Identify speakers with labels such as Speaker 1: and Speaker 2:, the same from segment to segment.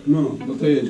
Speaker 1: No to jedzie.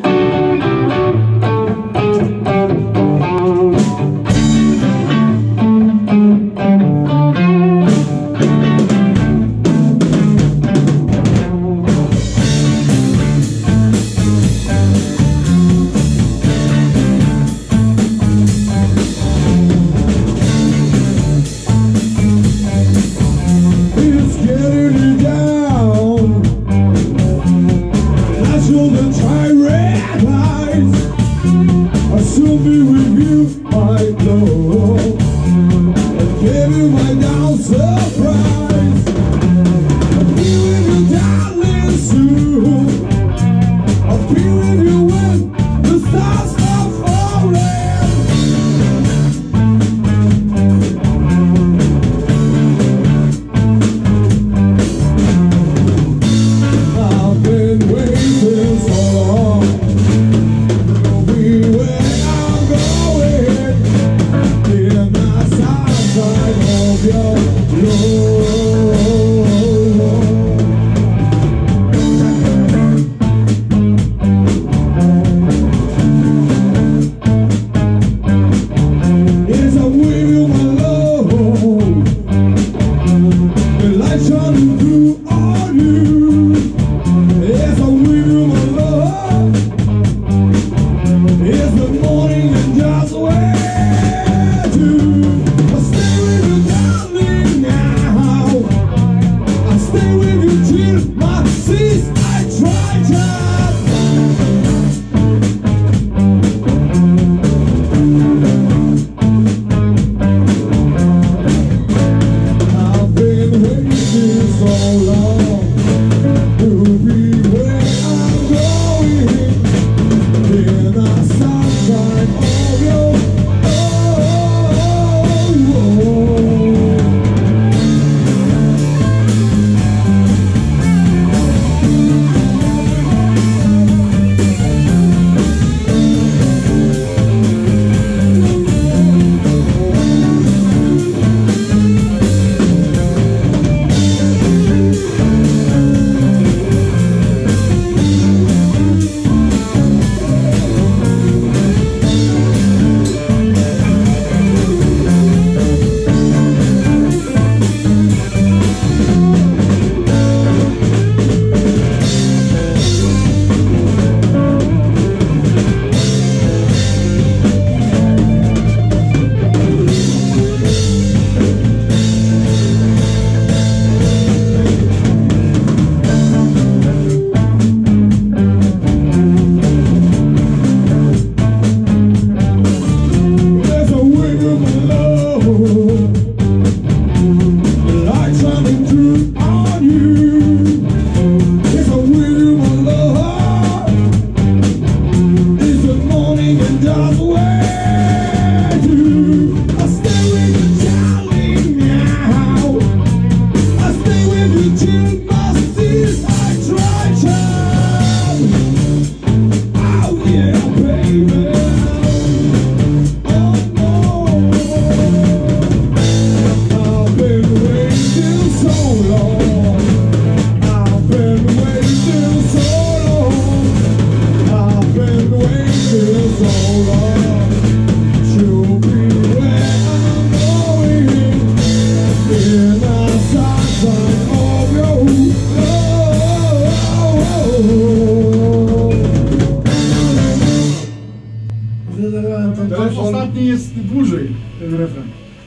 Speaker 2: Ostatni jest dłużej, ten refren.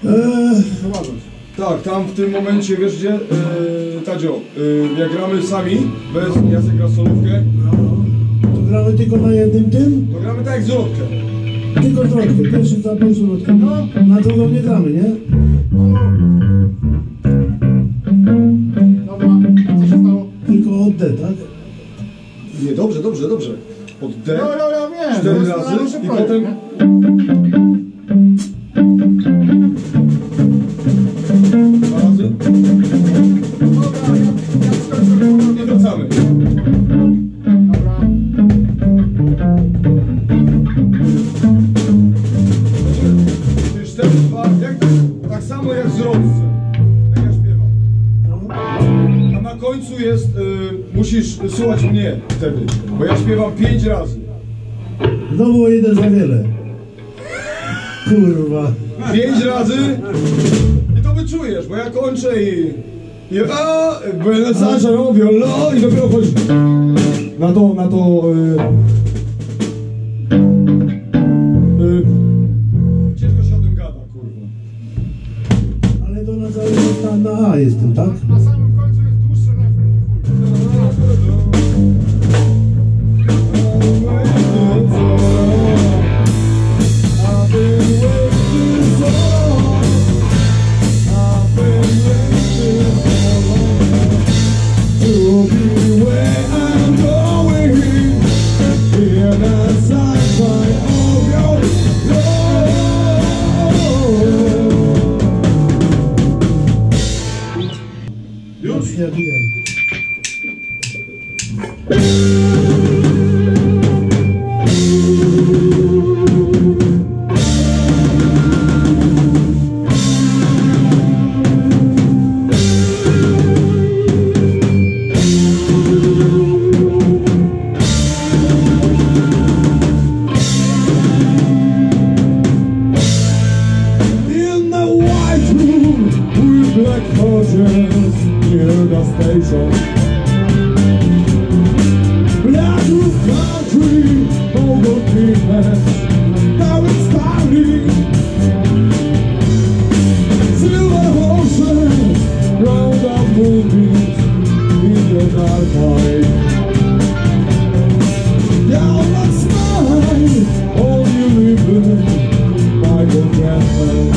Speaker 1: Tak, tam w tym momencie, wiesz gdzie, Tadzio, jak gramy sami, bez Jacek gra solówkę,
Speaker 3: to gramy tylko na jednym tym?
Speaker 1: to gramy tak jak zwrotkę.
Speaker 3: Tylko zwrotkę, pierwszy zapał zwrotkę. No, na drugą nie gramy, nie?
Speaker 2: Dobra, co się stało?
Speaker 3: Tylko od D, tak?
Speaker 1: Nie, dobrze. Od D,
Speaker 2: Ja wiem,
Speaker 1: 4 razy i potem... Dwa razy.
Speaker 2: Dobra, ja skończę.
Speaker 1: Nie wracamy.
Speaker 2: Dobra.
Speaker 1: Czyli 4, 2, tak samo jak w Rodce, jak ja śpiewam. A na końcu jest, musisz słuchać mnie. Nie, wtedy. Bo ja śpiewam 5 razy.
Speaker 3: To było jeden za wiele. Kurwa.
Speaker 1: 5 razy i to wyczujesz, bo ja kończę i będę Sasza robią, no i dopiero chodzi na to ciężko się o tym gada, kurwa.
Speaker 3: Ale to na cały na A jestem, tak?
Speaker 2: Na samym końcu jest dłuższy refren.
Speaker 3: Już nie wiem.
Speaker 1: In the white room with black curtains near the station. Black roof country, over Cleveland, now it's starting. Silver horses round up moonbeams in the dark night. Down that smile, all you living, Michael Jackson.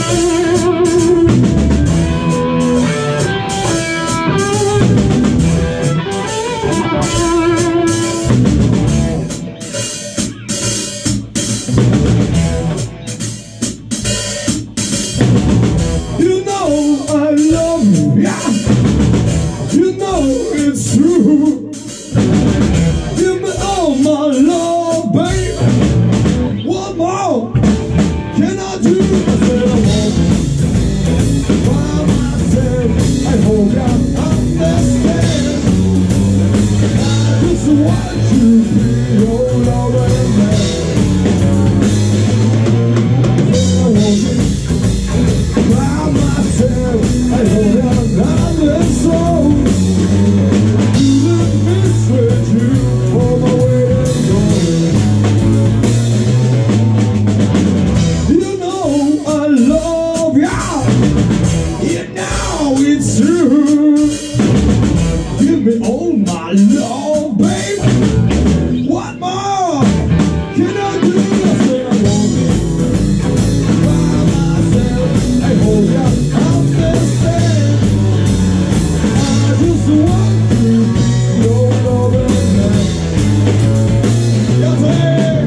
Speaker 1: You know I love you, yeah. You know it's true. Give me all my love, babe. What more can I do? I said I won't by myself. I hope you understand. I just want to be your loving man. I said I won't by myself. I hope you understand. You let me sweat you for my wedding going. You know I love ya. You know it's true. Give me all my love, babe. What more can I do? I said I want it by myself. I hope you understand. I just want to be your loving man. Yes, sir.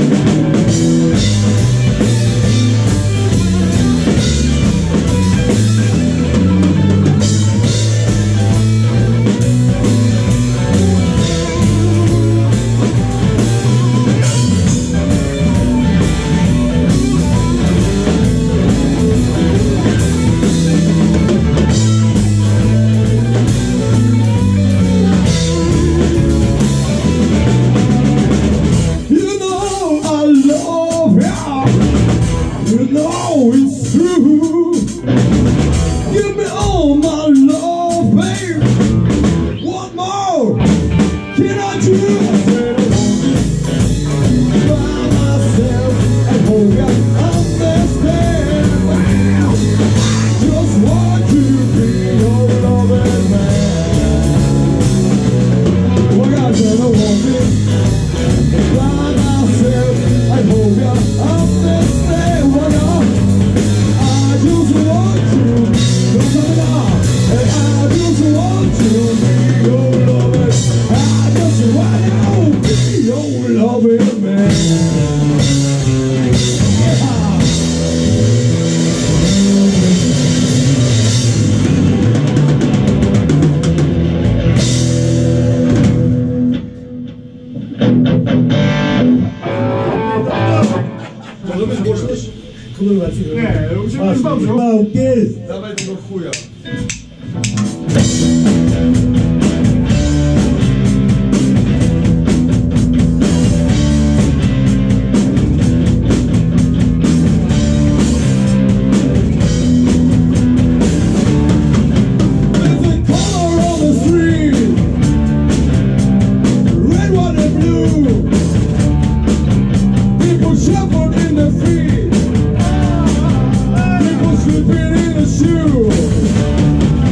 Speaker 1: You know I love ya. You know it's true. Give me all my love, babe. What more can I do? I said I want it by myself. I hope you understand. Wow. I just want to be your loving man. Well, I said I want it by myself. I hope you understand. Well, I just want to, and I just want to be your lover. I just want to be your loving man. Yeah. Możemy zgłosić?
Speaker 3: Kurwa, cicho.
Speaker 2: Nie, u ciebie jest dobrze.
Speaker 3: Mał pies.
Speaker 1: Dawaj tego chuja. There's a color on the street, red, white, and blue. People shuffling in the feet. People sleeping in the shoe.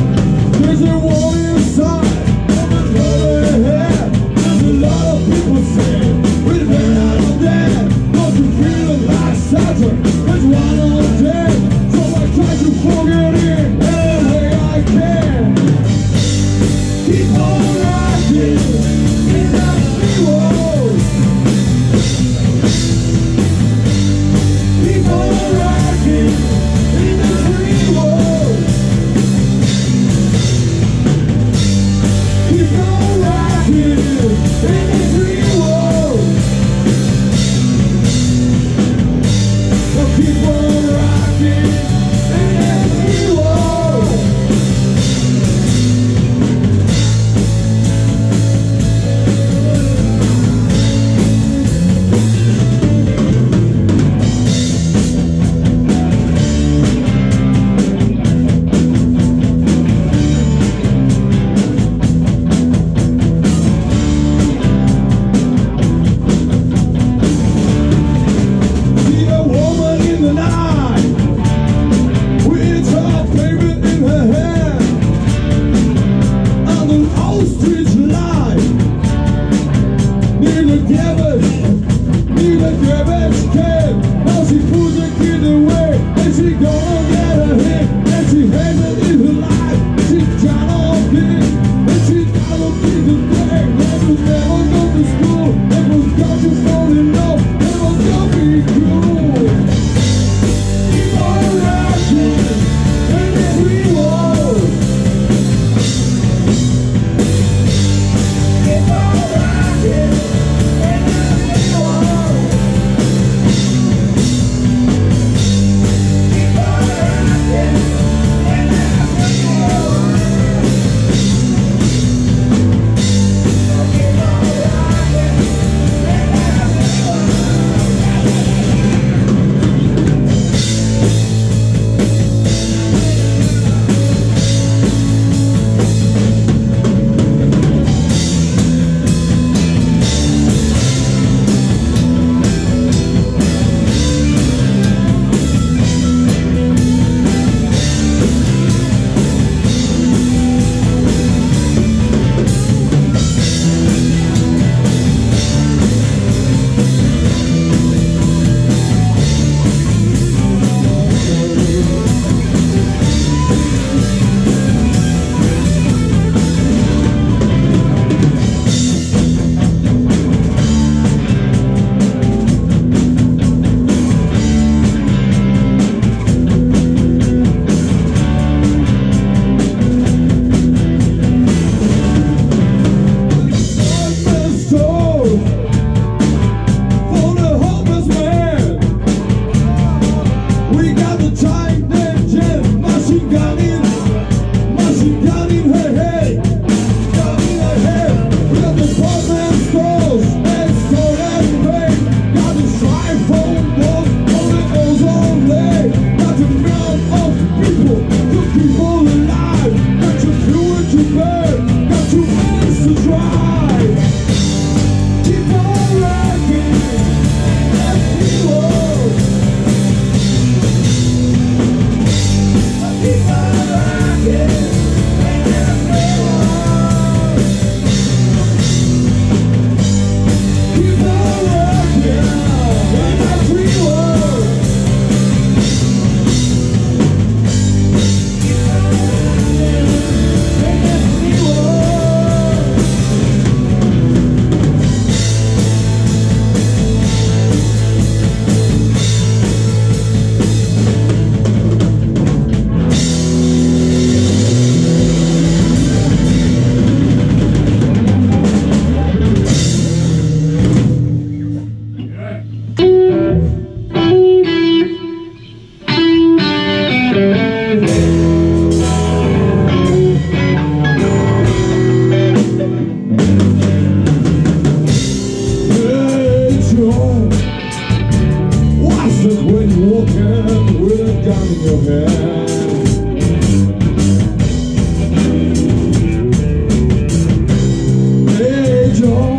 Speaker 1: Hey Joe,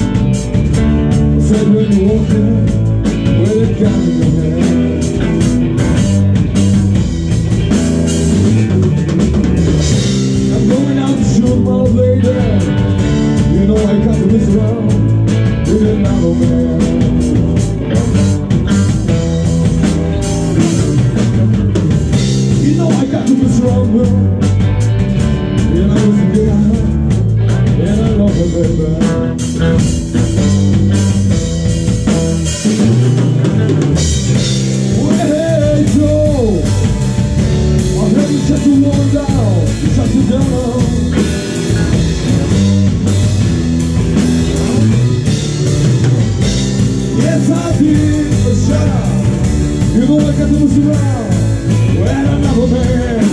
Speaker 1: said when you walk in with a gun in your hand. I'm going out to shoot my lady. You know I got to miss around with another man. You know I got to miss around with, and I was a good guy, and I love her, baby. Hey Joe, I heard you shut the wall down, you shut it down. Yes I did, but shut up. You know I got to move around when another man.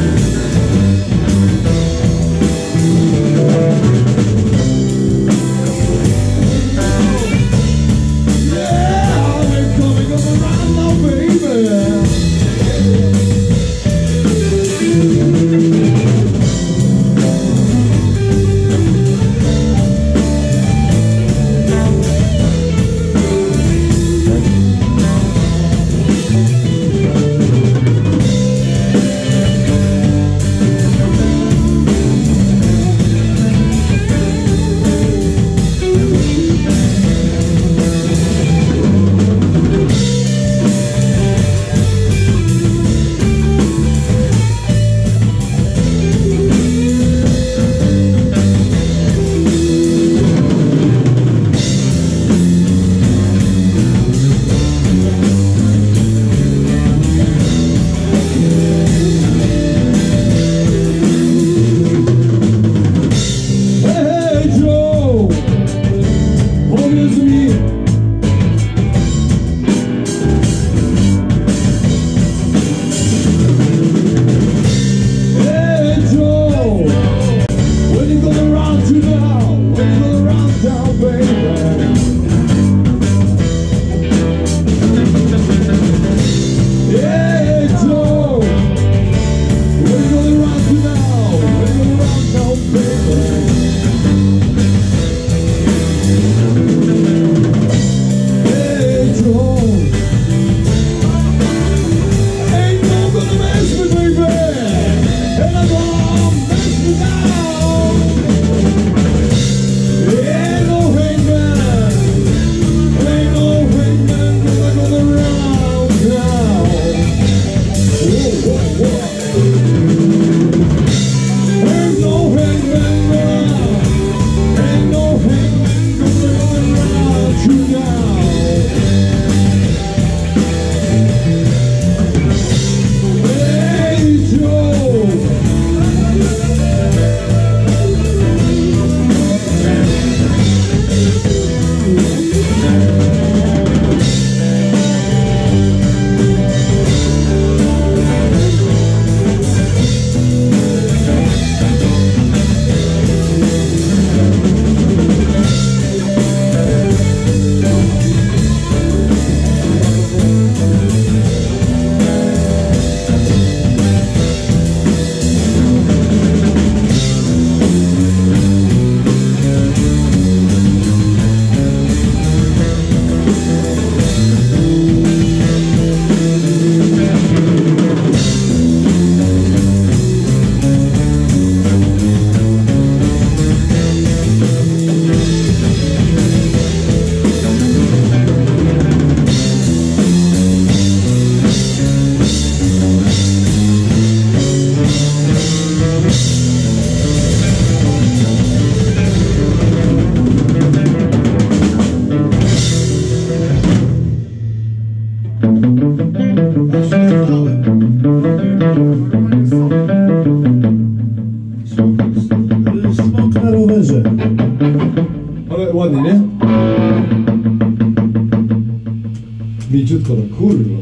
Speaker 1: Yeah, they're coming up around now, baby. Ale ładnie, nie? Mięciutko, no kurwa.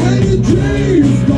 Speaker 1: And your dreams